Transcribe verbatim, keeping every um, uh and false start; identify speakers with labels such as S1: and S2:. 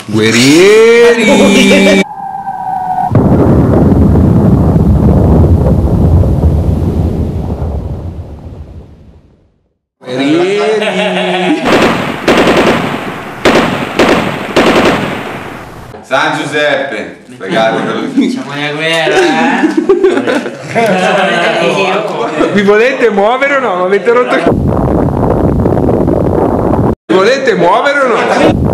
S1: Guerrieri! Guerrieri!
S2: San Giuseppe, pregate per lui.
S3: Siamo in guerra, eh?
S1: Vi volete muovere o no? Avete rotto il... Vi volete muovere o no?